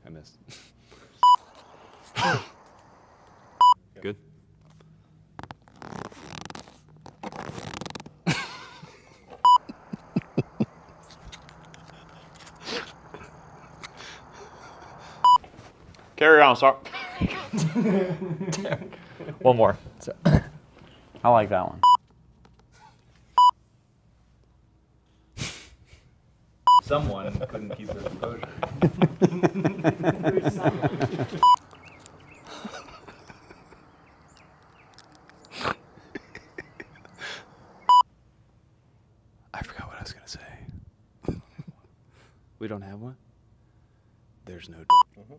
I missed. Good. Carry on, sorry. One more. So, I like that one. Someone couldn't keep their composure. I forgot what I was going to say. We don't have one? There's no door.